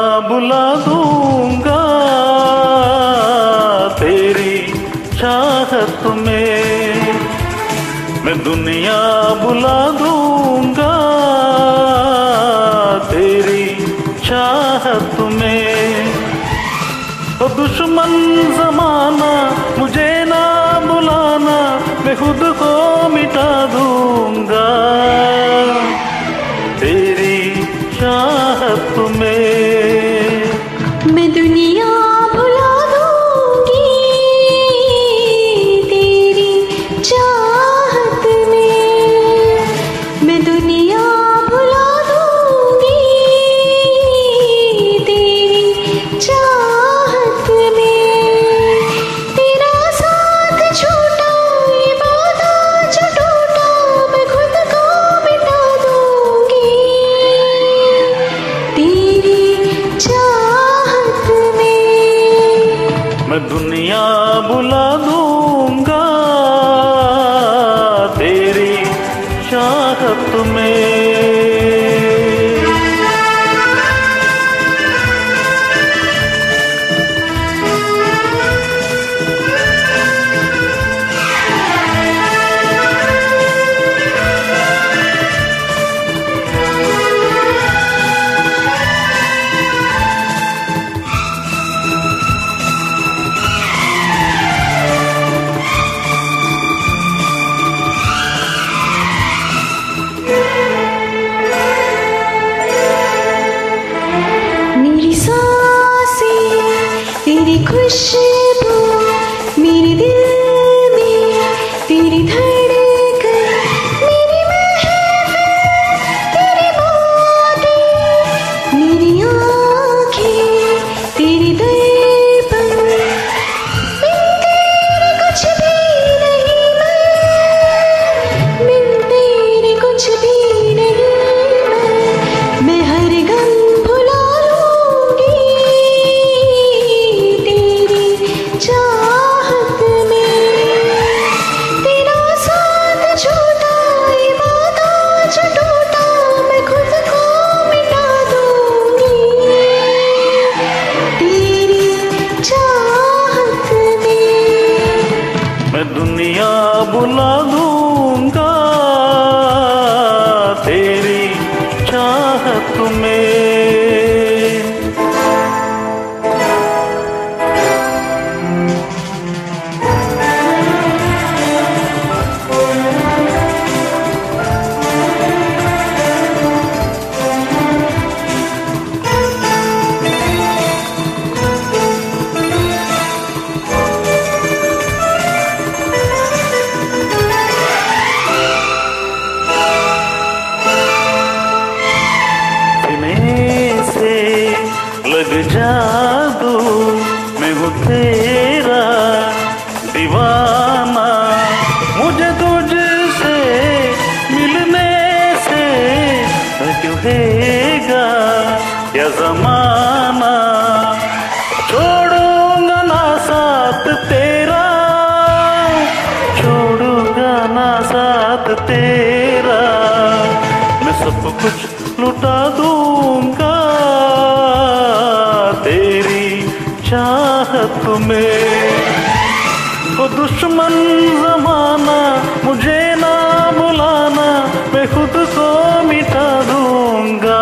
बुला दूंगा तेरी चाहत में, मैं दुनिया बुला दूंगा तेरी चाहत में। ओ दुश्मन जमाना मुझे ना बुलाना, मैं खुद को मिटा दूंगा तेरी चाहत में। मैं दुनिया भुला दूंगी तेरी चाहत में, मैं दुनिया भुला दूंगी तेरी चाहत में। तेरा साथ छूटा ये वादा जो टूटा, मैं खुद को मिटा दूंगी तेरी चाहत में। मैं दुनिया बुला दूंगा तेरी चाहत में। मेरी सांसें तेरी खुशबू, मेरे दिल में तेरी धड़कन, मेरी महफिल तेरी बातें, मेरी आँखें तेरी दर्पण। बिन तेरे कुछ भी नहीं बिन तेरे कुछ भी नहीं मैं हर गम भुला लूंगी तेरी चाहत में। तेरा साथ छूटा ये वादा जो टूटा, मैं खुद को मिटा दूंगी तेरी चाहत में। मैं दुनिया बुला दूंगा तेरी चाहत में। लग जादू मैं हूँ तेरा दीवाना, मुझे तुझसे मिलने से क्यों हैगा या जमाना। छोड़ूंगा ना साथ तेरा, छोड़ूंगा ना साथ तेरा, मैं सब कुछ लुटा दूंगा तेरी चाहत में। ओ दुश्मन जमाना मुझे ना बुलाना, मैं खुद को मिटा दूंगा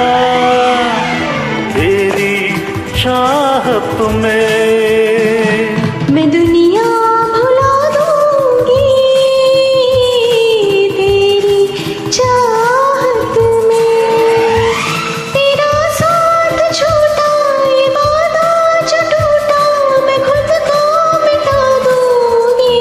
तेरी चाहत में। मैं दुनिया भुला दूंगी तेरी चाहत में। तेरा साथ छूटा ये वादा जो टूटा, मैं खुद को मिटा दूंगी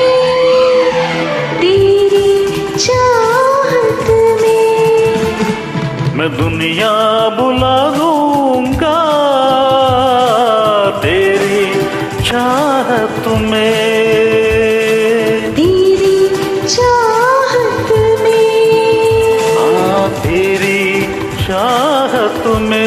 तेरी चाहत में। मैं दुनिया बुला दूंगा तेरी चाहत में। तेरी चाहत में। तेरी चाहत में।